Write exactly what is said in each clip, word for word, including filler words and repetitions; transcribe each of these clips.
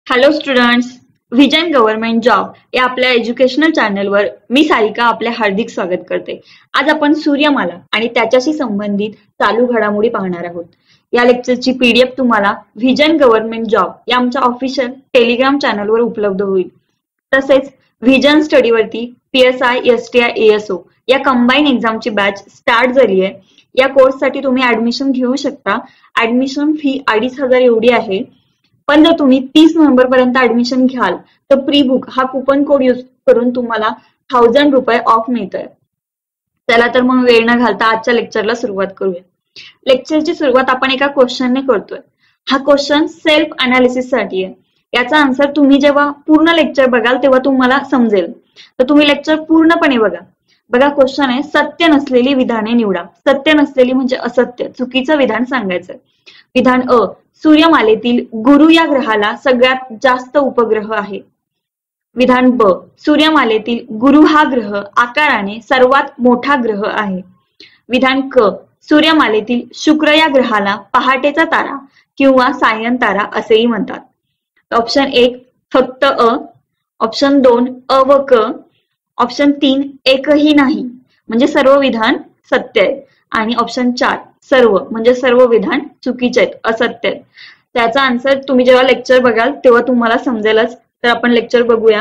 Hello students, vision government job या आपल्या educational चॅनलवर मी सारिका आपले हार्दिक स्वागत करते. आज आपण सूर्यमाला आणि त्याच्याशी संबंधित चालू घडामोडी पाहणार आहोत. या लेक्चरची पीडीएफ तुम्हाला व्हिजन गव्हर्नमेंट जॉब या आमच्या ऑफिशियल टेलिग्राम चॅनलवर उपलब्ध होईल. तसेच व्हिजन स्टडीवरती पीएसआय, एसटीआय, एएसओ या कंबाईन एक्झामची बॅच स्टार्ट झाली आहे. या कोर्ससाठी तुम्ही ऍडमिशन घेऊ शकता. ऍडमिशन फी अडीच हजार एवढी आहे. पण जर तुम्ही तीस नोव्हेंबर पर्यंत ऍडमिशन घ्याल तर प्री बुक हा कुपन कोड यूज करून तुम्हाला थाउजंड रुपये ऑफ मिळतोय. चला तर मग वेळ न घालता आजच्या लेक्चरला सुरुवात करूया. लेक्चरची सुरुवात आपण एका क्वेश्चनने करतोय. हा क्वेश्चन सेल्फ अनालिसिस साठी आहे. याचा आन्सर तुम्ही जेव्हा पूर्ण लेक्चर बघाल तेव्हा तुम्हाला समजेल. तर तुम्ही लेक्चर पूर्णपणे बघा. बघा क्वेश्चन आहे, सत्य नसलेली विधाने निवडा. सत्य नसलेली म्हणजे असत्य, चुकीचं विधान सांगायचंय. विधान अ, सूर्यमालेतील गुरु या ग्रहाला सगळ्यात जास्त उपग्रह आहे. विधान ब, सूर्यमालेतील गुरु हा ग्रह आकाराने सर्वात मोठा ग्रह आहे. विधान क, सूर्यमालेतील शुक्र या ग्रहाला पहाटेचा तारा किंवा सायन तारा असेही म्हणतात. ऑप्शन एक फक्त अ, ऑप्शन दोन अ व क, ऑप्शन तीन एकही नाही म्हणजे सर्व विधान सत्य आहे, आणि ऑप्शन चार सर्व म्हणजे सर्व विधान चुकीचे आहेत, असत्य आहेत. त्याचा आन्सर तुम्ही जेव्हा लेक्चर बघाल तेव्हा तुम्हाला समजेलच. तर आपण लेक्चर बघूया.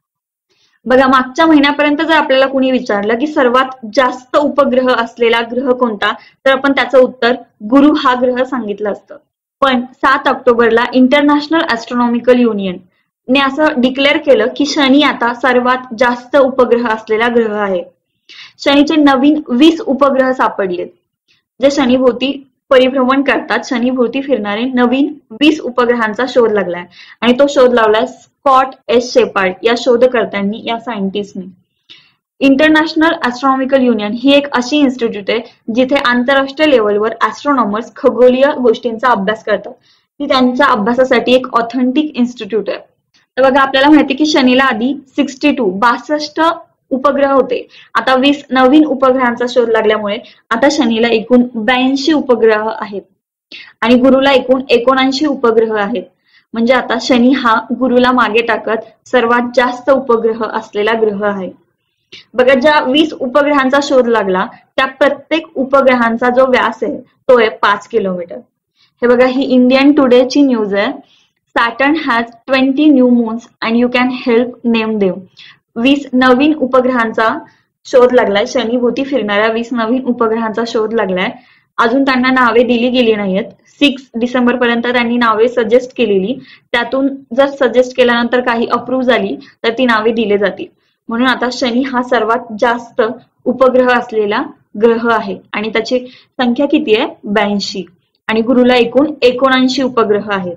बघा, मागच्या महिन्यापर्यंत जर आपल्याला कोणी विचारलं की सर्वात जास्त उपग्रह असलेला ग्रह कोणता, तर आपण त्याचं उत्तर गुरु हा ग्रह सांगितलं असतं. पण सात ऑक्टोबरला इंटरनॅशनल ॲस्ट्रॉनॉमिकल युनियन ने असं डिक्लेअर केलं की शनी आता सर्वात जास्त उपग्रह असलेला ग्रह आहे. शनीचे नवीन वीस उपग्रह सापडलेत जे शनीभोवती परिभ्रमण करतात. शनीभोवती फिरणारे नवीन वीस उपग्रहांचा शोध लागलाय आणि तो शोध लावलाय स्कॉट एस शेपार्ड या शोधकर्त्यांनी, या सायंटिस्टनी. इंटरनॅशनल ॲस्ट्रॉनॉमिकल युनियन ही एक अशी इन्स्टिट्यूट आहे जिथे आंतरराष्ट्रीय लेवलवर ॲस्ट्रॉनॉमर्स खगोलीय गोष्टींचा अभ्यास करतात. ती त्यांच्या अभ्यासासाठी एक ऑथेंटिक इन्स्टिट्यूट आहे. तर बघा, आपल्याला माहिती की शनीला आधी सिक्स्टी टू बासष्ट उपग्रह होते. आता वीस नवीन उपग्रहांचा शोध लागल्यामुळे आता शनीला एकूण ब्याऐंशी उपग्रह आहेत आणि गुरुला एकूण एकोणऐंशी उपग्रह आहेत. म्हणजे आता शनी हा गुरुला मागे टाकत सर्वात जास्त उपग्रह असलेला ग्रह आहे. बघा, ज्या वीस उपग्रहांचा शोध लागला त्या प्रत्येक उपग्रहांचा जो व्यास आहे तो आहे पाच किलोमीटर. हे बघा, ही इंडियन टुडेची न्यूज आहे. Saturn has twenty new moons and you can help name them. वीस नवीन उपग्रहांचा शोध लागलाय. शनीभोवती फिरणाऱ्या वीस नवीन उपग्रहांचा शोध लागलाय. अजून त्यांना नावे दिली गेली नाहीत. सिक्स डिसेंबर पर्यंत त्यांनी नावे सजेस्ट केलेली. त्यातून जर सजेस्ट केल्यानंतर काही अप्रूव्ह झाली तर ती नावे दिली जातील. म्हणून आता शनी हा सर्वात जास्त उपग्रह असलेला ग्रह आहे आणि त्याची संख्या किती आहे? ब्याऐंशी. आणि गुरुला एकूण एकोणऐंशी उपग्रह आहेत.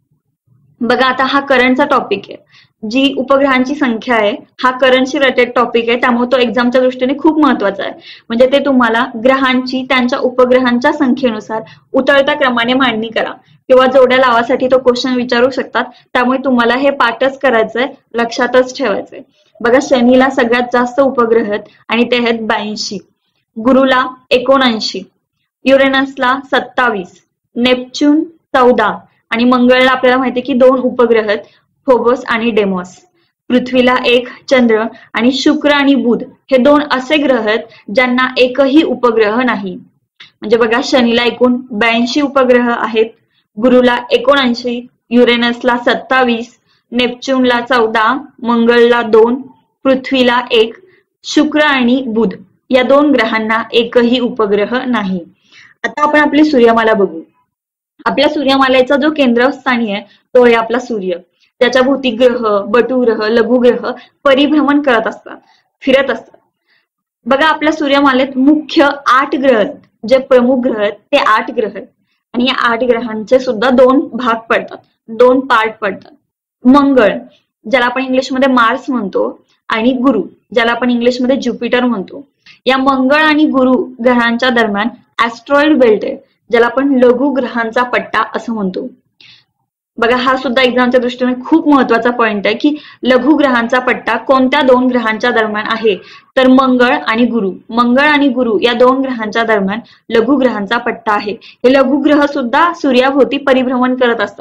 बघा, आता हा करंटचा टॉपिक आहे. जी उपग्रहांची संख्या आहे हा करंटशी रिलेटेड टॉपिक आहे, त्यामुळे तो एक्झामच्या दृष्टीने खूप महत्वाचा आहे. म्हणजे ते तुम्हाला ग्रहांची त्यांच्या उपग्रहांच्या संख्येनुसार उतरत्या क्रमाने मांडणी करा किंवा जोड्या लावासाठी तो क्वेश्चन विचारू शकतात. त्यामुळे तुम्हाला हे पाठच करायचंय, लक्षातच ठेवायचंय. बघा, शनीला सगळ्यात जास्त उपग्रह आहेत आणि ते आहेत ब्याऐंशी. गुरुला एकोणऐंशी, युरेनसला सत्तावीस, नेपच्यून चौदा आणि मंगळला आपल्याला माहिती की दोन उपग्रह आहेत, फोबोस आणि डेमॉस. पृथ्वीला एक, चंद्र आणि शुक्र आणि बुध हे दोन असे ग्रह आहेत ज्यांना एकही उपग्रह नाही. म्हणजे बघा, शनीला एकूण ब्याऐंशी उपग्रह आहेत, गुरुला एकोणऐंशी, युरेनसला सत्तावीस, नेपच्यूनला चौदा, मंगळला दोन, पृथ्वीला एक, शुक्र आणि बुध या दोन ग्रहांना एकही उपग्रह नाही. आता आपण आपली सूर्यमाला बघू. आपल्या सूर्यमालेचा जो केंद्रस्थानी आहे तो आहे आपला सूर्य. त्याच्या भोवती ग्रह, बटुग्रह, लघुग्रह परिभ्रमण करत असतात, फिरत असतात. बघा, आपल्या सूर्यमालेत मुख्य आठ ग्रह आहेत. जे प्रमुख ग्रह आहेत ते आठ ग्रह आहेत आणि या आठ ग्रहांचे सुद्धा दोन भाग पडतात, दोन पार्ट पडतात. मंगळ, ज्याला आपण इंग्लिशमध्ये मार्स म्हणतो, आणि गुरु, ज्याला आपण इंग्लिशमध्ये ज्युपिटर म्हणतो. या मंगळ आणि गुरु ग्रहांच्या दरम्यान ऍस्ट्रॉइड बेल्ट आहे, ज्याला आपण लघु ग्रहांचा पट्टा असं म्हणतो. बघा, हा सुद्धा एक्झामच्या दृष्टीने खूप महत्वाचा पॉइंट आहे की लघु ग्रहांचा पट्टा कोणत्या दोन ग्रहांच्या दरम्यान आहे, तर मंगळ आणि गुरु. मंगळ आणि गुरु या दोन ग्रहांच्या दरम्यान लघु ग्रहांचा पट्टा आहे. हे लघु ग्रह सुद्धा सूर्याभोवती परिभ्रमण करत असतात.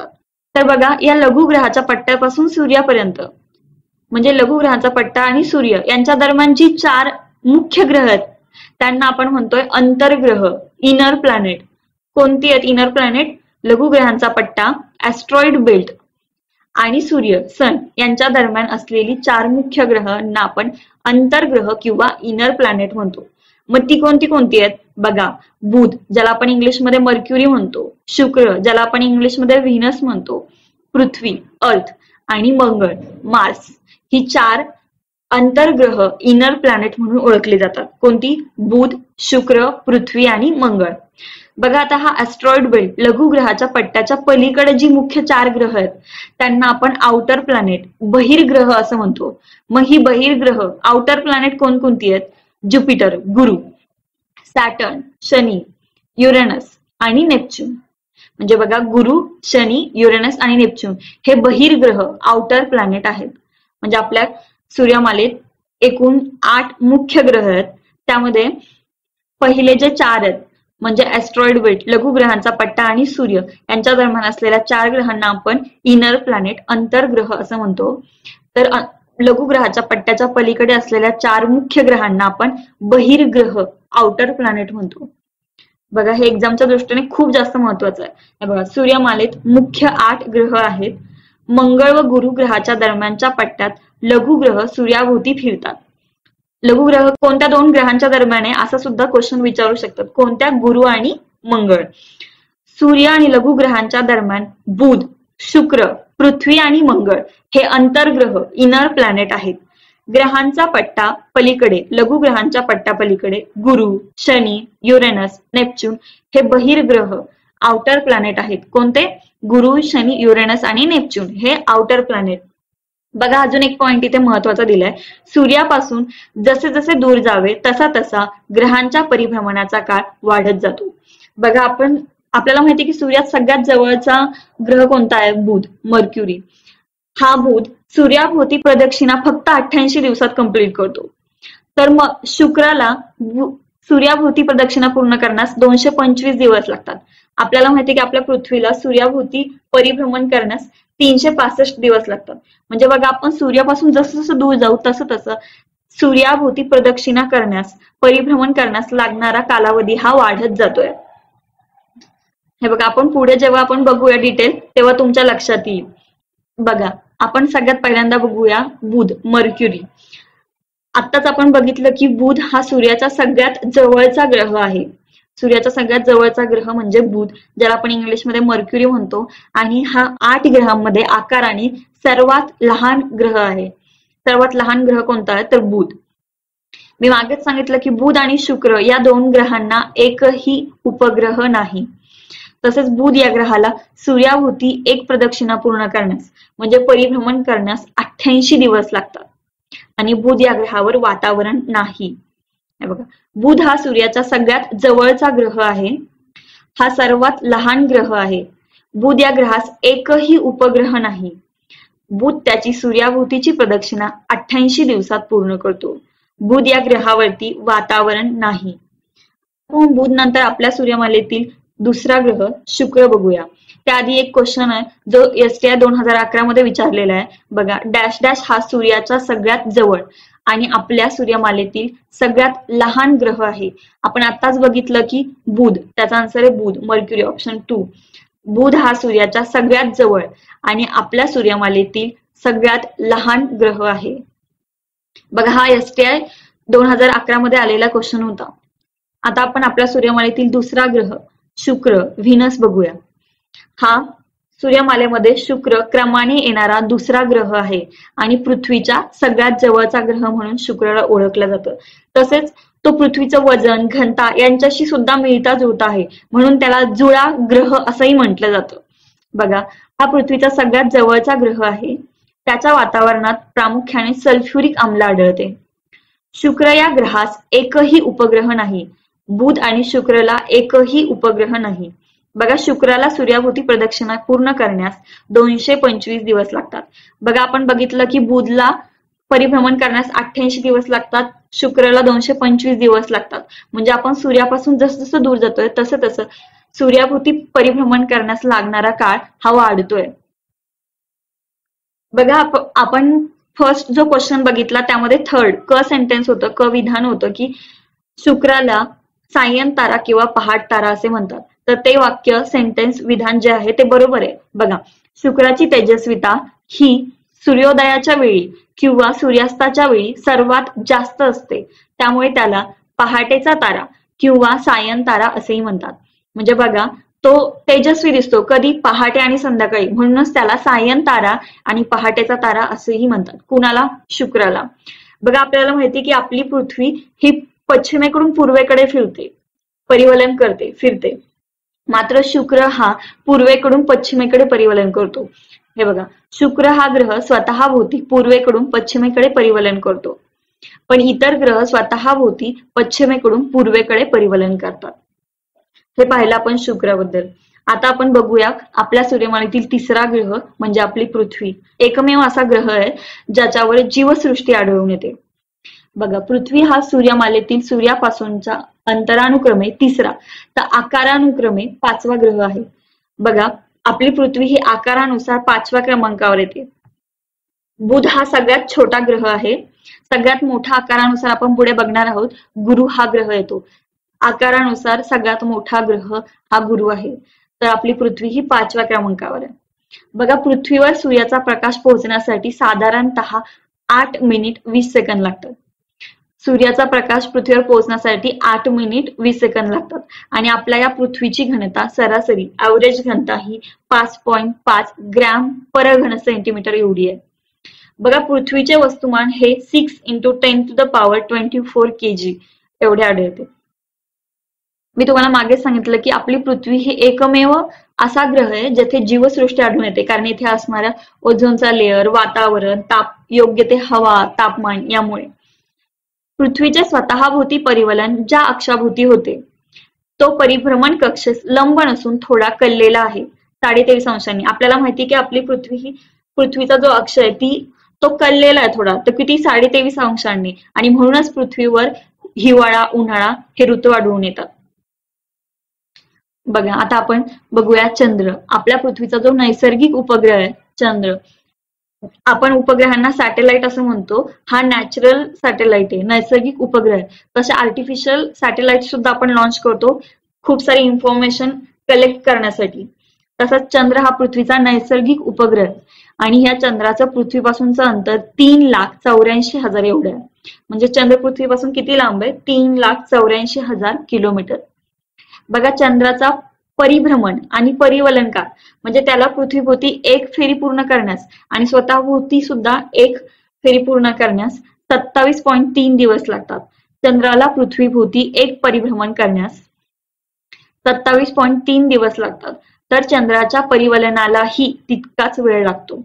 तर बघा, या लघुग्रहाच्या पट्ट्यापासून सूर्यापर्यंत म्हणजे लघुग्रहाचा पट्टा आणि सूर्य यांच्या दरम्यान जी चार मुख्य ग्रह आहेत त्यांना आपण म्हणतोय अंतर्ग्रह, इनर प्लॅनेट. कोणती आहेत इनर प्लॅनेट? लघुग्रहांचा पट्टा, ऍस्ट्रॉइड बेल्ट आणि सूर्य, सन यांच्या दरम्यान असलेली चार मुख्य ग्रहांना आपण अंतर्ग्रह किंवा इनर प्लॅनेट म्हणतो. मग ती कोणती कोणती आहेत? बघा, बुध ज्याला आपण इंग्लिशमध्ये मर्क्युरी म्हणतो, शुक्र ज्याला आपण इंग्लिशमध्ये व्हीनस म्हणतो, पृथ्वी अर्थ आणि मंगळ मार्स, ही चार अंतर्ग्रह इनर प्लॅनेट म्हणून ओळखली जातात. कोणती? बुध, शुक्र, पृथ्वी आणि मंगळ. बघा, आता हा ऍस्ट्रॉइड बेल्ट लघुग्रहाच्या पट्ट्याच्या पलीकडे जी मुख्य चार ग्रह आहेत त्यांना आपण आउटर प्लॅनेट, बहिर्ग्रह असं म्हणतो. मग ही बहिर्ग्रह आउटर प्लॅनेट कोणकोणती आहेत? ज्युपिटर गुरु, सॅटर्न शनी, युरेनस आणि नेपच्यून. म्हणजे बघा, गुरु, शनी, युरेनस आणि नेपच्यून हे बहिर्ग्रह आउटर प्लॅनेट आहेत. म्हणजे आपल्या सूर्यमालेत एकूण आठ मुख्य ग्रह आहेत. त्यामध्ये पहिले जे चार आहेत म्हणजे ऍस्ट्रॉइड बेल्ट, लघुग्रहांचा पट्टा आणि सूर्य यांच्या दरम्यान असलेल्या चार ग्रहांना आपण इनर प्लॅनेट, अंतर्ग्रह असं म्हणतो. तर लघुग्रहाच्या पट्ट्याच्या पलीकडे असलेल्या चार मुख्य ग्रहांना आपण बहिर्ग्रह, आउटर प्लॅनेट म्हणतो. बघा, हे एक्झामच्या दृष्टीने खूप जास्त महत्वाचं आहे. हे बघा, सूर्यमालेत मुख्य आठ ग्रह आहेत. मंगळ व गुरु ग्रहाच्या दरम्यानच्या पट्ट्यात लघुग्रह सूर्याभोवती फिरतात. लघुग्रह कोणत्या दोन ग्रहांच्या दरम्यान आहे असं सुद्धा क्वेश्चन विचारू शकतात. कोणत्या? गुरु आणि मंगळ. सूर्य आणि लघुग्रहांच्या दरम्यान बुध, शुक्र, पृथ्वी आणि मंगळ हे अंतर्ग्रह, इनर प्लॅनेट आहेत. ग्रहांचा पट्टा पलीकडे, लघुग्रहांच्या पट्ट्या पलीकडे गुरु, शनी, युरेनस, नेपच्यून हे बहिर्ग्रह, आउटर प्लॅनेट आहेत. कोणते? गुरु, शनी, युरेनस आणि नेपच्यून हे आउटर प्लॅनेट. बघा, अजून एक पॉइंट इथे महत्वाचा दिलाय. सूर्यापासून जसे जसे दूर जावे तसा तसा ग्रहांच्या परिभ्रमणाचा काळ वाढत जातो. बघा, आपण आपल्याला माहिती की सूर्यात सगळ्यात जवळचा ग्रह कोणता आहे? बुध, मर्क्युरी. हा बुध सूर्याभोवती प्रदक्षिणा फक्त अठ्ठ्याऐंशी दिवसात कंप्लीट करतो. तर मग शुक्राला सूर्याभोवती प्रदक्षिणा पूर्ण करण्यास दोनशे पंचवीस दिवस लागतात. आपल्याला माहिती की आपल्या पृथ्वीला सूर्याभोवती परिभ्रमण करण्यास तीनशे पासष्ट दिवस लागतात. म्हणजे बघा, आपण सूर्यापासून जसं जसं दूर जाऊ तसं तसं सूर्याभोवती प्रदक्षिणा करण्यास, परिभ्रमण करण्यास लागणारा कालावधी हा वाढत जातोय. हे बघा, आपण पुढे जेव्हा आपण बघूया डिटेल तेव्हा तुमच्या लक्षात येईल. बघा, आपण सगळ्यात पहिल्यांदा बघूया बुध, मर्क्युरी. आत्ताच आपण बघितलं की बुध हा सूर्याचा सगळ्यात जवळचा ग्रह आहे. सूर्याचा सगळ्यात जवळचा ग्रह म्हणजे बुध, ज्याला आपण इंग्लिशमध्ये मर्क्युरी म्हणतो. आणि हा आठ ग्रहांमध्ये आकाराने सर्वात लहान ग्रह आहे. सर्वात लहान ग्रह कोणता आहे? तर बुध. मी मागेच सांगितलं की बुध आणि शुक्र या दोन ग्रहांना एकही उपग्रह नाही. तसेच बुध या ग्रहाला सूर्याभोवती एक प्रदक्षिणा पूर्ण करण्यास म्हणजे परिभ्रमण करण्यास अठ्ठ्याऐंशी दिवस लागतात. आणि बुध या ग्रहावर वातावरण नाही. बघा, बुध हा सूर्याचा सगळ्यात जवळचा ग्रह आहे. हा सर्वात लहान ग्रह आहे. बुध या ग्रहास एकही उपग्रह नाही. बुध त्याची सूर्याभोवतीची प्रदक्षिणा अठ्ठ्याऐंशी दिवसात पूर्ण करतो. बुध या ग्रहावरती वातावरण नाही. बुध नंतर आपल्या सूर्यमालेतील दुसरा ग्रह शुक्र बघूया. त्याआधी एक क्वेश्चन आहे जो एसटीआय दोन हजार अकरा मध्ये विचारलेला आहे. बघा, डॅश डॅश हा सूर्याचा सगळ्यात जवळ आणि आपल्या सूर्यमालेतील सगळ्यात लहान ग्रह आहे. आपण आताच बघितलं की बुध, त्याचा आन्सर आहे बुध, मर्क्युरी, ऑप्शन टू. बुध हा सूर्याच्या सगळ्यात जवळ आणि आपल्या सूर्यमालेतील सगळ्यात लहान ग्रह आहे. बघा, हा एसटीआय दोन हजार अकरा मध्ये आलेला क्वेश्चन होता. आता आपण आपल्या सूर्यमालेतील दुसरा ग्रह शुक्र, व्हीनस बघूया. हा सूर्यमालेमध्ये शुक्र क्रमाने येणारा दुसरा ग्रह आहे आणि पृथ्वीच्या सगळ्यात जवळचा ग्रह म्हणून शुक्रला ओळखलं जातं. तसेच तो पृथ्वीचं वजन, घनता यांच्याशी सुद्धा मिळता जुळता आहे, म्हणून त्याला जुळा ग्रह असंही म्हटलं जातं. बघा, हा पृथ्वीचा सगळ्यात जवळचा ग्रह आहे. त्याच्या वातावरणात प्रामुख्याने सल्फ्युरिक आम्ल आढळते. शुक्र या ग्रहास एकही उपग्रह नाही. बुध आणि शुक्रला एकही उपग्रह नाही. बघा, शुक्राला सूर्याभोवती प्रदक्षिणा पूर्ण करण्यास दोनशे पंचवीस दिवस लागतात. बघा, आपण बघितलं की बुधला परिभ्रमण करण्यास अठ्ठ्याऐंशी दिवस लागतात, शुक्रला दोनशे पंचवीस दिवस लागतात. म्हणजे आपण सूर्यापासून जसं जसं दूर जातोय तसं तसं सूर्याभोवती परिभ्रमण करण्यास लागणारा काळ हा वाढतोय. बघा आप- आपण फर्स्ट जो क्वेश्चन बघितला त्यामध्ये थर्ड क सेंटेन्स होतं, क विधान होतं की शुक्राला सायन तारा किंवा पहाट तारा असे म्हणतात. तर ते वाक्य सेंटेन्स विधान जे आहे ते बरोबर आहे. बघा, शुक्राची तेजस्विता ही सूर्योदयाच्या वेळी किंवा सूर्यास्ताच्या वेळी सर्वात जास्त असते, त्यामुळे त्याला पहाटेचा तारा किंवा सायन तारा असेही म्हणतात. म्हणजे बघा, तो तेजस्वी दिसतो कधी, पहाटे आणि संध्याकाळी, म्हणूनच त्याला सायन तारा आणि पहाटेचा तारा असेही म्हणतात. कुणाला? शुक्राला. बघा, आपल्याला माहिती की आपली पृथ्वी ही पश्चिमेकडून पूर्वेकडे फिरते, परिवलन करते, फिरते. मात्र शुक्र हा पूर्वेकडून पश्चिमेकडे परिवलन करतो. हे बघा, शुक्र हा ग्रह स्वतः भोवती पूर्वेकडून पश्चिमेकडे परिवलन करतो, पण इतर ग्रह स्वतः भोवती पश्चिमेकडून पूर्वेकडे परिवलन करतात. हे पाहिलं आपण शुक्राबद्दल. आता आपण बघूया आपल्या सूर्यमालेतील तिसरा ग्रह म्हणजे आपली पृथ्वी. एकमेव असा ग्रह आहे ज्याच्यावर जीवसृष्टी आढळून येते. बघा, पृथ्वी हा सूर्यमालेतील सूर्यापासूनचा अंतरानुक्रमे तिसरा तर आकारानुक्रमे पाचवा ग्रह आहे. बघा, आपली पृथ्वी ही आकारानुसार पाचव्या क्रमांकावर येते. बुध हा सगळ्यात छोटा ग्रह आहे. सगळ्यात मोठा आकारानुसार आपण पुढे बघणार आहोत, गुरु हा ग्रह येतो. आकारानुसार सगळ्यात मोठा ग्रह हा गुरु आहे. तर आपली पृथ्वी ही पाचव्या क्रमांकावर आहे. बघा, पृथ्वीवर सूर्याचा प्रकाश पोहोचण्यासाठी साधारणतः आठ मिनिट वीस सेकंद लागतात. सूर्याचा प्रकाश पृथ्वीवर पोहोचण्यासाठी आठ मिनिट वीस सेकंद लागतात. आणि आपल्या या पृथ्वीची घनता सरासरी ऍव्हरेज घनता ही पाच पॉईंट पाच ग्रॅम पर घन सेंटीमीटर एवढी आहे. बघा, पृथ्वीचे वस्तुमान हे six into ten to the power twenty four K G एवढे आढळते. मी तुम्हाला मागे सांगितलं की आपली पृथ्वी ही एकमेव असा ग्रह आहे जेथे जीवसृष्टी आढळून येते, कारण इथे असणाऱ्या ओझोनचा लेअर, वातावरण, ताप, योग्य ते हवा, तापमान यामुळे. पृथ्वीचे स्वतःभोवती परिवलन ज्या अक्षाभोवती होते तो परिभ्रमण कक्ष लंब नसून थोडा कललेला आहे, साडेतेवीस अंशांनी. आपल्याला माहिती की आपली पृथ्वी ही पृथ्वीचा जो अक्ष आहे ती तो कललेला आहे थोडा, तर किती, साडेतेवीस अंशांनी. आणि म्हणूनच पृथ्वीवर हिवाळा, उन्हाळा हे ऋतू आढळून येतात. बघा, आता आपण बघूया चंद्र. आपल्या पृथ्वीचा जो नैसर्गिक उपग्रह आहे चंद्र, आपण उपग्रहांना सॅटेलाइट असं म्हणतो. हा नॅचरल सॅटेलाइट आहे, नैसर्गिक उपग्रह आहे. तसे आर्टिफिशियल सॅटेलाइट सुद्धा आपण लॉन्च करतो खूप सारी इन्फॉर्मेशन कलेक्ट करण्यासाठी. तसंच चंद्र हा पृथ्वीचा नैसर्गिक उपग्रह आहे आणि या चंद्राचं पृथ्वीपासूनचं अंतर तीन लाख चौऱ्याऐंशी हजार एवढं आहे. म्हणजे चंद्र पृथ्वीपासून किती लांब आहे? तीन लाख चौऱ्याऐंशी हजार किलोमीटर. बघा, चंद्राचा परिभ्रमण आणि परिवलन काळ म्हणजे त्याला पृथ्वीभोवती एक फेरी पूर्ण करण्यास आणि स्वतःभोवती सुद्धा एक फेरी पूर्ण करण्यास सत्तावीस पॉईंट तीन दिवस लागतात. चंद्राला पृथ्वीभोवती एक परिभ्रमण करण्यास सत्तावीस पॉईंट तीन दिवस लागतात. तर चंद्राच्या परिवलनालाही तितकाच वेळ लागतो.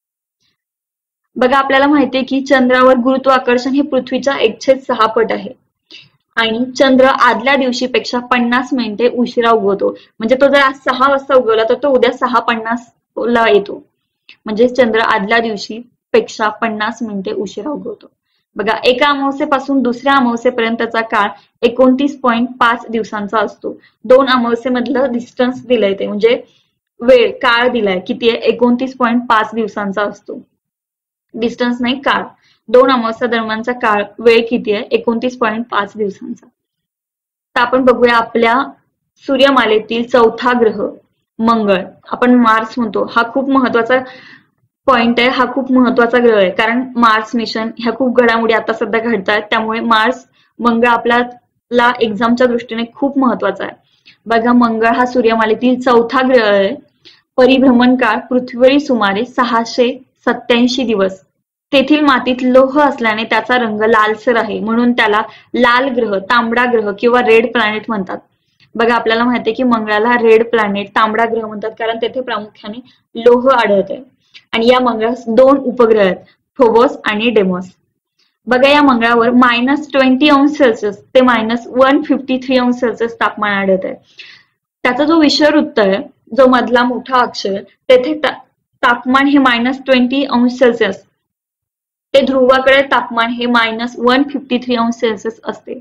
बघा, आपल्याला माहितीये की चंद्रावर गुरुत्वाकर्षण हे पृथ्वीच्या एकशे सहा पट आहे आणि चंद्र आदल्या दिवशीपेक्षा पन्नास मिनिटे उशिरा उगवतो. म्हणजे तो जर आज सहा वाजता उगवला तर तो उद्या सहा पन्नास ला येतो. म्हणजे चंद्र आदल्या दिवशी पेक्षा पन्नास मिनिटे उशिरा उगवतो. बघा, एका अमावस्येपासून दुसऱ्या अमावस्येपर्यंतचा काळ एकोणतीस पॉईंट पाच दिवसांचा असतो. दोन अमावस्येमधलं डिस्टन्स दिलंय ते, म्हणजे वेळ, काळ दिलाय किती आहे? एकोणतीस पॉईंट पाच दिवसांचा असतो. डिस्टन्स नाही, काळ. दोन अमावस्या दरम्यानचा काळ, वेळ किती आहे? एकोणतीस पॉईंट पाच दिवसांचा. तर आपण बघूया आपल्या सूर्यमालेतील चौथा ग्रह मंगळ. आपण मार्स म्हणतो, हा खूप महत्वाचा पॉइंट आहे, हा खूप महत्वाचा ग्रह आहे. कारण मार्स मिशन ह्या खूप घडामोडी आता सध्या घडतात, त्यामुळे मार्स, मंगळ आपल्याला एक्झामच्या दृष्टीने खूप महत्वाचा आहे. बघा, मंगळ हा सूर्यमालेतील चौथा ग्रह आहे. परिभ्रमण काळ पृथ्वीवरील सुमारे सहाशे सत्याऐंशी दिवस. तेथील मातीत लोह असल्याने त्याचा रंग लालसर आहे, म्हणून त्याला लाल ग्रह, तांबडा ग्रह किंवा रेड प्लॅनेट म्हणतात. बघा, आपल्याला माहिती आहे की मंगळाला रेड प्लॅनेट, तांबडा ग्रह म्हणतात कारण तेथे प्रामुख्याने लोह आढळते. आणि या मंगळास दोन उपग्रह आहेत, फोबोस आणि डेमोस. बघा, या मंगळावर मायनस ट्वेंटी अंश सेल्सिअस ते मायनस वन फिफ्टी थ्री अंश सेल्सिअस तापमान आढळत आहे. त्याचा जो विषुववृत्त आहे, जो मधला मोठा अक्ष आहे, तेथे तापमान हे मायनस ट्वेंटी अंश सेल्सिअस ते ध्रुवाकडे तापमान हे मायनस वन फिफ्टी थ्री अंश सेल्सिअस असते.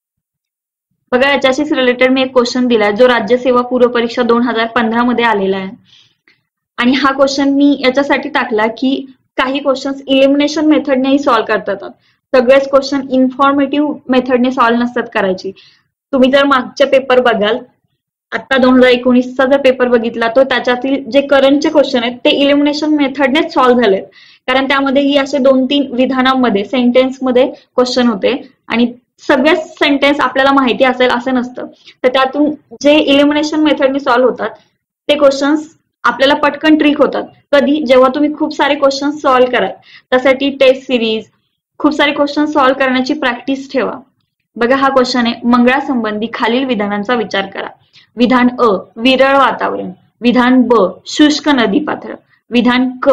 बघा, याच्याशीच रिलेटेड मी एक क्वेश्चन दिलाय जो राज्यसेवा पूर्व परीक्षा दोन हजार पंधरा मध्ये आलेला आहे. आणि हा क्वेश्चन मी याच्यासाठी टाकला की काही क्वेश्चन्स इलिमिनेशन मेथडनेही सॉल्व्ह करता येतात. सगळेच क्वेश्चन इन्फॉर्मेटिव्ह मेथडने सॉल्व्ह नसतात करायची. तुम्ही जर मागचे पेपर बघाल, आता दोन हजार एकोणीसचा जर पेपर बघितला तर त्याच्यातील जे करंटचे क्वेश्चन आहेत ते इलिमिनेशन मेथडनेच सॉल्व्ह झालेत. कारण त्यामध्येही असे दोन तीन विधानांमध्ये सेंटेन्समध्ये क्वेश्चन होते आणि सगळेच सेंटेन्स आपल्याला माहिती असेल असं नसतं. तर त्यातून जे इलिमिनेशन मेथडने सॉल्व्ह होतात ते क्वेश्चन्स आपल्याला पटकन ट्रिक होतात. कधी? जेव्हा तुम्ही खूप सारे क्वेश्चन सॉल्व्ह कराल. त्यासाठी टेस्ट सिरीज, खूप सारे क्वेश्चन सॉल्व्ह करण्याची प्रॅक्टिस ठेवा. बघा हा क्वेश्चन आहे, मंगळासंबंधी खालील विधानांचा विचार करा. विधान अ, विरळ वातावरण. विधान ब, शुष्क नदीपात्र. विधान क,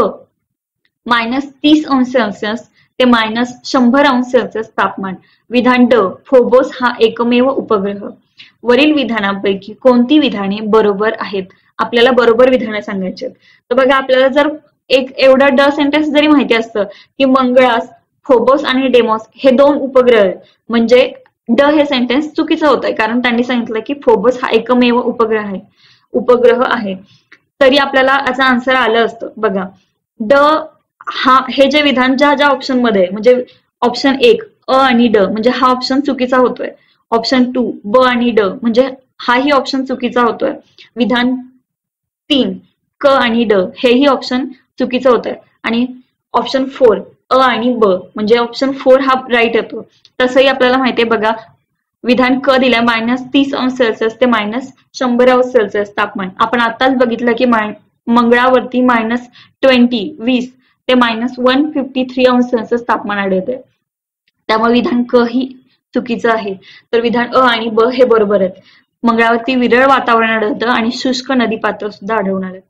मायनस तीस अंश सेल्सिअस ते मायनस शंभर अंश सेल्सिअस तापमान. विधान ड, फोबोस हा एकमेव उपग्रह. वरील विधानांपैकी कोणती विधाने बरोबर आहेत? आपल्याला बरोबर विधाने सांगायची आहेत. तर बघा आपल्याला जर एक एवढं ड सेंटेन्स जरी माहिती असतं की मंगळास फोबोस आणि डेमॉस हे दोन उपग्रह आहेत, म्हणजे ड हे सेंटेन्स चुकीचं होतंय कारण त्यांनी सांगितलं की फोबोस हा एकमेव उपग्रह आहे उपग्रह आहे तरी आपल्याला याचं आन्सर आलं असतं. बघा ड हा हे जे विधान ज्या ज्या ऑप्शन मध्ये म्हणजे ऑप्शन एक अ आणि ड म्हणजे हा ऑप्शन चुकीचा होतोय. ऑप्शन टू ब आणि ड म्हणजे हाही ऑप्शन चुकीचा होतोय. विधान तीन क आणि ड हेही ऑप्शन चुकीचं होतंय आणि ऑप्शन फोर अ आणि ब म्हणजे ऑप्शन फोर हा राईट येतो. तसंही आपल्याला माहितीये बघा विधान क दिलाय मायनस तीस अंश सेल्सिअस ते मायनस शंभर अंश सेल्सिअस तापमान. आपण आताच बघितलं की मंगळावरती मायनस ट्वेंटी वीस ते मायनस वन फिफ्टी थ्री अंश सेल्सिअस तापमान आढळते. त्यामुळे विधान क ही चुकीचं आहे. तर विधान अ आणि ब हे बरोबर आहेत. मंगळावरती विरळ वातावरण आढळतं आणि शुष्क नदीपात्र सुद्धा आढळून आले.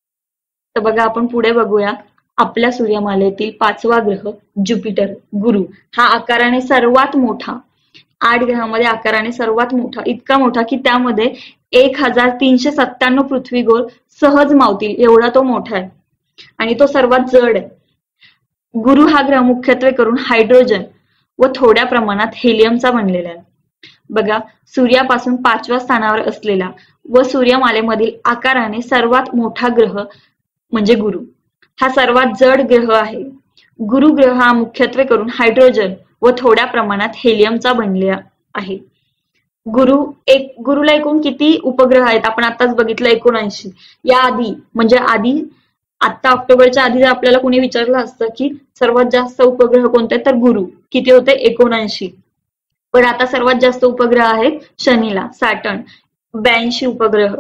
तर बघा आपण पुढे बघूया. आपल्या सूर्यमालेतील पाचवा ग्रह ज्युपिटर गुरु हा आकाराने सर्वात मोठा, आठ ग्रहामध्ये आकाराने सर्वात मोठा, इतका मोठा की त्यामध्ये एक हजार तीनशे सत्त्याण्णव पृथ्वी गोल सहज मावतील एवढा तो मोठा आहे आणि तो सर्वात जड आहे. गुरु हा ग्रह मुख्यत्वे करून हायड्रोजन व थोड्या प्रमाणात हेलियमचा बनलेला आहे. बघा सूर्यापासून पाचव्या स्थानावर असलेला व सूर्यमालेमधील आकाराने सर्वात मोठा ग्रह म्हणजे गुरु हा सर्वात जड ग्रह आहे. गुरु ग्रह हा मुख्यत्वे करून हायड्रोजन व थोड्या प्रमाणात हेलियमचा बनलेला आहे. गुरु एक गुरुला एकूण किती उपग्रह आहेत आपण आताच बघितलं एकोणऐंशी. या आधी म्हणजे आधी आता ऑक्टोबरच्या आधी जर आपल्याला कोणी विचारलं असतं की सर्वात जास्त उपग्रह कोणते तर गुरु किती होते एकोणऐंशी. पण आता सर्वात जास्त उपग्रह आहेत शनीला सॅटर्न ब्याऐंशी उपग्रह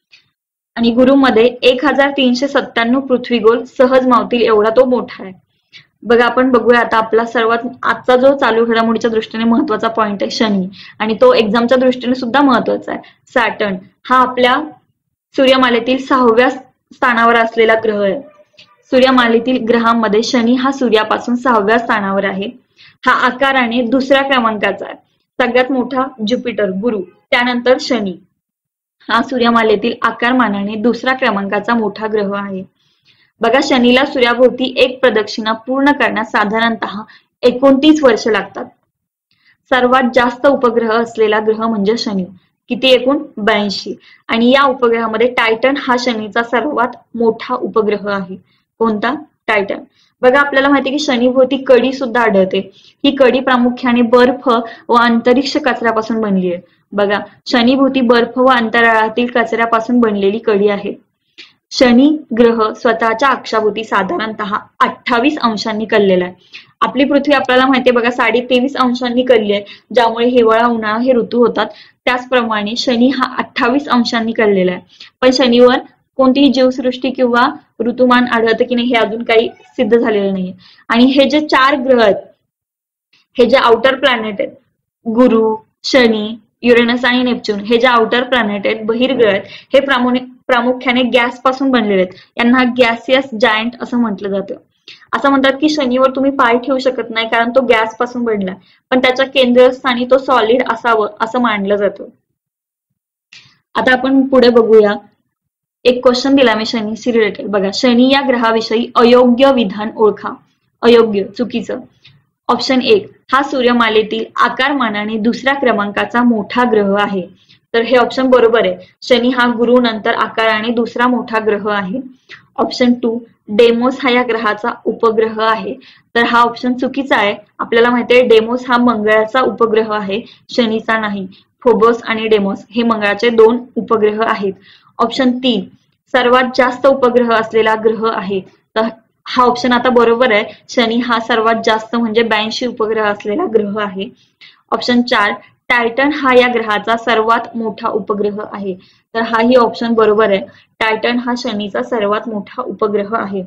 आणि गुरुमध्ये एक हजार तीनशे सत्त्याण्णव पृथ्वी गोल सहज मावतील एवढा तो मोठा आहे. बघा आपण बघूया आता आपला सर्वात आजचा जो चालू घडामोडीच्या दृष्टीने महत्वाचा पॉइंट आहे शनी आणि तो एक्झामच्या दृष्टीने सुद्धा महत्वाचा आहे. सॅटर्न हा आपल्या सूर्यमालेतील सहाव्या स्थानावर असलेला ग्रह आहे. सूर्यमालेतील ग्रहांमध्ये शनी हा सूर्यापासून सहाव्या स्थानावर आहे. हा आकाराने दुसऱ्या क्रमांकाचा आहे. सगळ्यात मोठा ज्युपिटर गुरु त्यानंतर शनी हा सूर्यमालेतील आकारमानाने दुसऱ्या क्रमांकाचा मोठा ग्रह आहे. बघा शनीला सूर्याभोवती एक प्रदक्षिणा पूर्ण करण्यास साधारणतः एकोणतीस वर्ष लागतात. सर्वात जास्त उपग्रह असलेला ग्रह म्हणजे शनी किती एकूण ब्याऐंशी आणि या उपग्रहामध्ये टायटन हा शनीचा सर्वात मोठा उपग्रह आहे. कोणता? टायटन. बघा आपल्याला माहिती की शनीभोवती कडी सुद्धा आढळते. ही कडी प्रामुख्याने बर्फ व अंतरिक्ष कचऱ्यापासून बनली आहे. बघा शनीभोवती बर्फ व अंतराळातील कचऱ्यापासून बनलेली कडी आहे. शनी ग्रह स्वतःच्या अक्षाभोवती साधारणतः अठ्ठावीस अंशांनी कललेला आहे. आपली पृथ्वी आपल्याला माहितीये बघा साडे तेवीस अंशांनी कलली आहे ज्यामुळे हिवाळा उन्हाळा हे ऋतू होतात. त्याचप्रमाणे शनी हा अठ्ठावीस अंशांनी कललेला आहे. पण शनीवर कोणतीही जीवसृष्टी किंवा ऋतुमान आढळतं की नाही हे अजून काही सिद्ध झालेलं नाही. आणि हे जे चार ग्रह आहेत हे जे आउटर प्लॅनेट आहेत गुरु शनी युरेनस आणि नेपच्यून हे जे आउटर प्लॅनेट आहेत बहिर्ग्रह आहेत हे प्रामुख्याने गॅस पासून बनलेले आहेत. यांना गॅसियस जायंट असं म्हटलं जातं. असं म्हणतात की शनीवर तुम्ही पाय ठेवू शकत नाही कारण तो गॅस पासून बनला पण त्याच्या केंद्रस्थानी तो सॉलिड असावं असं मानलं जातं. आता आपण पुढे बघूया. एक क्वेश्चन दिला मी शनीशी रिलेटेड. बघा शनी या ग्रहाविषयी अयोग्य विधान ओळखा. अयोग्य चुकीचं. ऑप्शन एक हा सूर्यमालेतील आकारमानाने दुसऱ्या क्रमांकाचा मोठा ग्रह आहे. तर हे ऑप्शन बरोबर आहे. शनी हा गुरु नंतर आकाराने दुसरा मोठा ग्रह आहे. ऑप्शन टू, डेमोस हा या ग्रहाचा उपग्रह आहे. तर हा ऑप्शन चुकीचा आहे. आपल्याला माहिती आहे डेमोस हा मंगळाचा उपग्रह आहे, शनीचा नाही. फोबोस आणि डेमोस हे मंगळाचे दोन उपग्रह आहेत. ऑप्शन तीन, सर्वात जास्त उपग्रह असलेला ग्रह आहे. तर हा ऑप्शन आता बरोबर आहे. शनी हा सर्वात जास्त म्हणजे ब्याऐंशी उपग्रह असलेला ग्रह आहे. ऑप्शन चार, टायटन हा या ग्रहाचा सर्वात मोठा उपग्रह आहे. तर हाही ऑप्शन बरोबर आहे. टायटन हा शनीचा सर्वात मोठा उपग्रह आहे.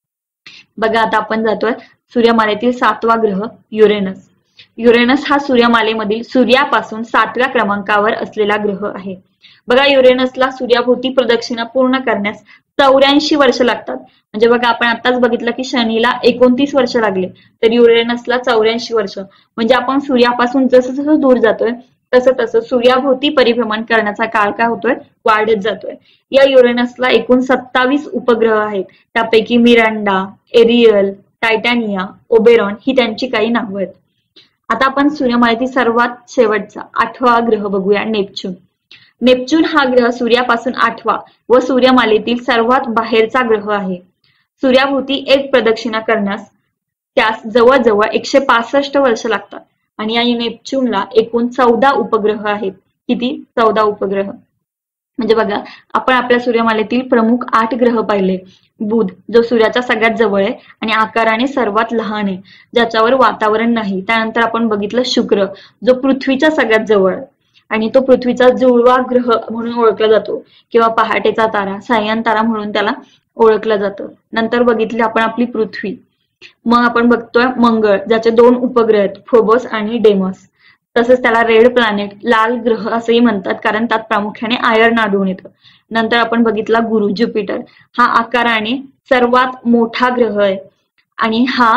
बघा आता आपण जातोय सूर्यमालेतील सातवा ग्रह युरेनस. युरेनस हा सूर्यमालेमधील सूर्यापासून सातव्या क्रमांकावर असलेला ग्रह आहे. बघा युरेनसला सूर्याभोवती प्रदक्षिणा पूर्ण करण्यास चौऱ्याऐंशी वर्ष लागतात. म्हणजे बघा आपण आताच बघितलं की शनीला एकोणतीस वर्ष लागले, तर युरेनसला चौऱ्याऐंशी वर्ष. म्हणजे आपण सूर्यापासून जसं जसं दूर जातोय तसं तसं सूर्याभोवती परिभ्रमण करण्याचा काळ काय होतोय, वाढत जातोय. या युरेनसला एकूण सत्तावीस उपग्रह आहेत. त्यापैकी मिरांडा, एरियल, टायटॅनिया, ओबेरॉन ही त्यांची काही नावं आहेत. आता आपण सूर्यमालेतील सर्वात शेवटचा आठवा ग्रह बघूया, नेपच्यून. नेपच्यून हा ग्रह सूर्यापासून आठवा व सूर्यमालेतील सर्वात बाहेरचा ग्रह आहे. सूर्याभोवती एक प्रदक्षिणा करण्यास त्यास जवळजवळ एकशे पासष्ट वर्ष लागतात. आणि या नेपच्यूनला एकूण चौदा उपग्रह आहेत. किती? चौदा उपग्रह. म्हणजे बघा आपण आपल्या सूर्यमालेतील प्रमुख आठ ग्रह पाहिले. बुध जो सूर्याच्या सगळ्यात जवळ आहे आणि आकाराने सर्वात लहान आहे, ज्याच्यावर वातावरण नाही. त्यानंतर आपण बघितलं शुक्र जो पृथ्वीच्या सगळ्यात जवळ आहे आणि तो पृथ्वीचा जुळवा ग्रह म्हणून ओळखला जातो किंवा पहाटेचा तारा, सायन तारा म्हणून त्याला ओळखलं जातं. नंतर बघितली आपण आपली पृथ्वी. मग आपण बघतोय मंगळ ज्याचे दोन उपग्रह आहेत, फोबोस आणि डेमोस. तसंच त्याला रेड प्लॅनेट, लाल ग्रह असंही म्हणतात कारण त्यात प्रामुख्याने आयर्न आढळून येतं. नंतर आपण बघितला गुरु, ज्युपिटर. हा आकाराने सर्वात मोठा ग्रह आहे आणि हा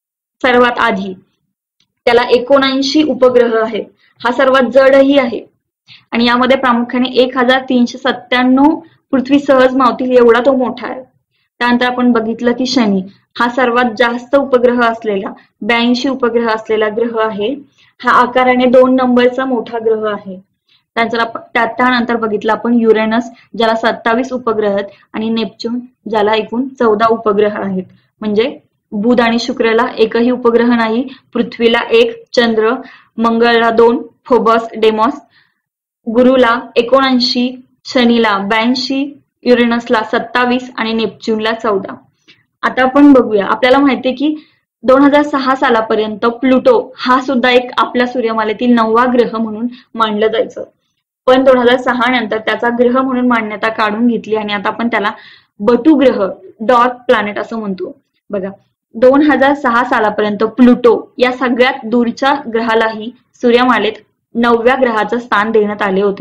सर्वात आधी, त्याला एकोणऐंशी उपग्रह आहेत. हा सर्वात जडही आहे आणि यामध्ये प्रामुख्याने एक हजार तीनशे सत्त्याण्णव पृथ्वी सहज मावतील एवढा तो मोठा आहे. त्यानंतर आपण बघितलं की शनी हा सर्वात जास्त उपग्रह असलेला, ब्याऐंशी उपग्रह असलेला ग्रह आहे. हा आकाराने दोन नंबरचा मोठा ग्रह आहे. त्यानंतर त्यानंतर बघितलं आपण युरेनस ज्याला सत्तावीस उपग्रह आहेत आणि नेपच्यून ज्याला एकूण चौदा उपग्रह आहेत. म्हणजे बुध आणि शुक्रला एकही उपग्रह नाही, पृथ्वीला एक, चंद्र, मंगळला दोन, फोबस, डेमॉस, गुरुला एकोणऐंशी, शनीला ब्याऐंशी, युरेनसला सत्तावीस आणि नेपच्यूनला चौदा. आता आपण बघूया, आपल्याला माहितीये की दोन हजार सहा सालापर्यंत प्लुटो हा सुद्धा एक आपल्या सूर्यमालेतील नववा ग्रह म्हणून मानलं जायचं. पण दोन हजार सहा नंतर त्याचा ग्रह म्हणून मान्यता काढून घेतली आणि आता आपण त्याला बटू ग्रह, डॉर्क प्लॅनेट असं म्हणतो. बघा दोन हजार सहा सालापर्यंत प्लुटो या सगळ्यात दूरच्या ग्रहालाही सूर्यमालेत नवव्या ग्रहाचं स्थान देण्यात आले होते.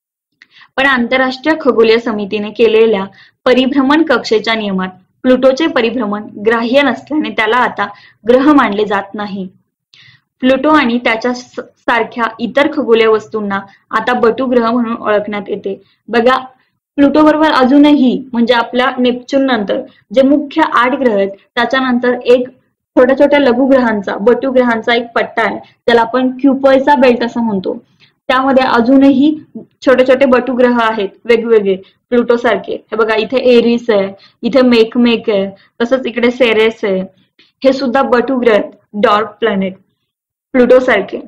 पण आंतरराष्ट्रीय खगोलीय समितीने केलेल्या परिभ्रमण कक्षेच्या नियमात प्लुटोचे परिभ्रमण ग्राह्य नसल्याने त्याला आता ग्रह मानले जात नाही. प्लुटो आणि त्याच्या सारख्या इतर खगोलीय वस्तूंना आता बटू ग्रह म्हणून ओळखण्यात येते. बघा प्लुटो बरोबर अजूनही म्हणजे आपल्या नेपच्यून नंतर जे मुख्य आठ ग्रह आहेत त्याच्यानंतर एक छोट्या छोट्या लघुग्रहांचा, बटू ग्रहांचा एक पट्टा आहे ज्याला आपण क्युपॉइडचा बेल्ट असं म्हणतो. त्यामध्ये अजूनही छोटे छोटे बटू ग्रह आहेत वेगवेगळे प्लुटो सारखे. हे बघा इथे एरिस आहे, इथे मेकमेक आहे, तसंच इकडे सेरेस आहे. हे सुद्धा बटू ग्रह आहेत, डॉर्क प्लॅनेट प्लुटो सारखे.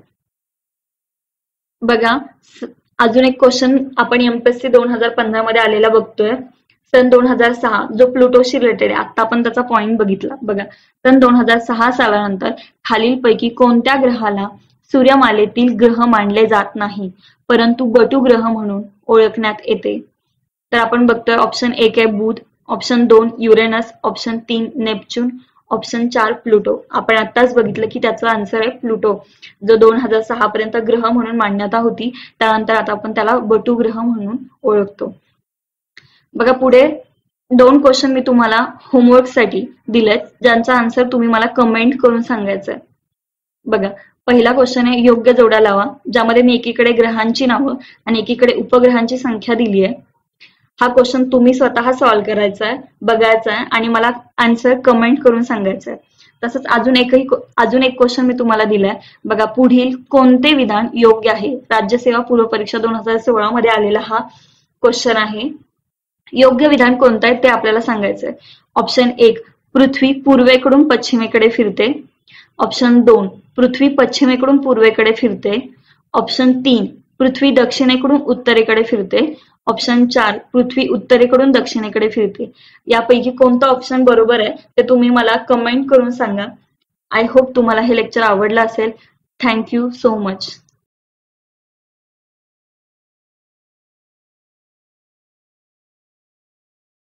बघा अजून एक क्वेश्चन आपण एमपीएससी दोन हजार पंधरा मध्ये आलेला बघतोय. सन दोन हजार सहा जो प्लुटोशी रिलेटेड आहे, आता आपण त्याचा पॉइंट बघितला. बघा सन दोन हजार सहा सालानंतर खालीलपैकी कोणत्या ग्रहाला सूर्यमालेतील ग्रह मानले जात नाही परंतु बटू ग्रह म्हणून ओळखण्यात येते? तर आपण बघतोय ऑप्शन एक आहे बुध, ऑप्शन दोन युरेनस, ऑप्शन तीन नेपच्यून, ऑप्शन चार प्लुटो. आपण आताच बघितलं की त्याचा आन्सर आहे प्लुटो, जो दोन हजार सहा पर्यंत ग्रह म्हणून मान्यता होती. त्यानंतर आता आपण त्याला बटू ग्रह म्हणून ओळखतो. बघा पुढे दोन क्वेश्चन मी तुम्हाला होमवर्क साठी दिलेत ज्यांचा आन्सर तुम्ही मला कमेंट करून सांगायचं आहे. बघा पहिला क्वेश्चन आहे योग्य जोड्या लावा, ज्यामध्ये मी एकीकडे ग्रहांची नावं आणि एकीकडे उपग्रहांची संख्या दिली आहे. हा क्वेश्चन तुम्ही स्वतः सॉल्व्ह करायचा आहे, बघायचा आहे आणि मला आन्सर कमेंट करून सांगायचा आहे. तसंच अजून एकही अजून एक क्वेश्चन मी तुम्हाला दिलाय बघा, पुढील कोणते विधान योग्य आहे? राज्यसेवा पूर्व परीक्षा दोन हजार सोळा मध्ये आलेला हा क्वेश्चन आहे. योग्य विधान कोणतं आहे ते आपल्याला सांगायचंय. ऑप्शन एक, पृथ्वी पूर्वेकडून पश्चिमेकडे फिरते. ऑप्शन दोन, पृथ्वी पश्चिमेकडून पूर्वेकडे फिरते. ऑप्शन तीन, पृथ्वी दक्षिणेकडून उत्तरेकडे फिरते. ऑप्शन चार, पृथ्वी उत्तरेकडून दक्षिणेकडे फिरते. यापैकी कोणतं ऑप्शन बरोबर आहे ते तुम्ही मला कमेंट करून सांगा. आय होप तुम्हाला हे लेक्चर आवडलं असेल. Thank you so much.